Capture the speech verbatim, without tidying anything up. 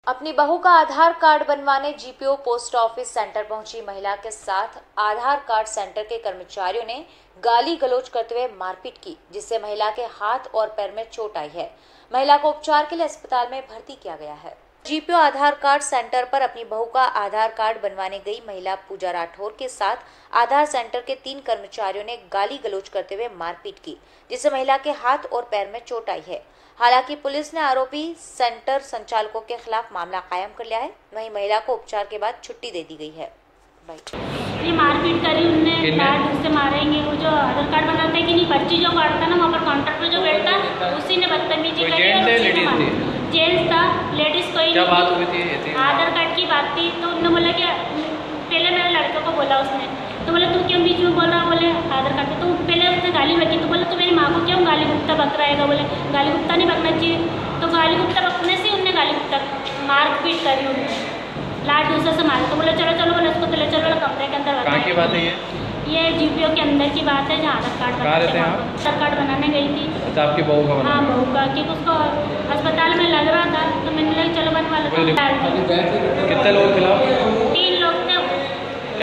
अपनी बहू का आधार कार्ड बनवाने जीपीओ पोस्ट ऑफिस सेंटर पहुंची महिला के साथ आधार कार्ड सेंटर के कर्मचारियों ने गाली गलौज करते हुए मारपीट की, जिससे महिला के हाथ और पैर में चोट आई है। महिला को उपचार के लिए अस्पताल में भर्ती किया गया है। जीपीओ आधार कार्ड सेंटर पर अपनी बहू का आधार कार्ड बनवाने गई महिला पूजा राठौर के साथ आधार सेंटर के तीन कर्मचारियों ने गाली गलौज करते हुए मारपीट की, जिससे महिला के हाथ और पैर में चोट आई है। हालांकि पुलिस ने आरोपी सेंटर संचालकों के खिलाफ मामला कायम कर लिया है। वहीं महिला को उपचार के बाद छुट्टी दे दी गई है। ये मारपीट करी उनने, कार्ड से मारेंगे। वो जो आधार कार्ड बनाते हैं कि नहीं, पर्ची जो काटता ना वहाँ पर काउंटर पर जो बैठता उसी ने बदतमीजी करी। जेंट्स था, लेडीज कोई क्या बात हुई थी? आधार कार्ड की बात थी। तो उन्होंने बोला कि पहले मेरे लड़के को बोला उसने, तो बोले तू क्यों बीच में बोल रहा? बोले आधार कार्ड पे। तो पहले उसने गाली बकी, तो बोले तो मेरी माँ को क्यों गाली गुप्ता बक रहा है? बोले गाली गुप्ता नहीं बकना चाहिए। तो गाली गुप्ता बकने से उनने गाली गुप्ता मारपीट करी, उन्होंने लाठ दूसरे से मारे। तो बोले चलो चलो बोले उसको तो ले चलो कमरे के अंदर। कहाँ की बात है ये? ये जीपीओ के अंदर की बात है, जहाँ आधार कार्ड बनाते हैं। आधार कार्ड बनाने गई थी। अच्छा, आपकी बहू का? हाँ, बहू का, क्योंकि उसको अस्पताल में लग रहा था, तो मैंने लगा चलो बनवा लो। कितने लोगों के खिलाफ?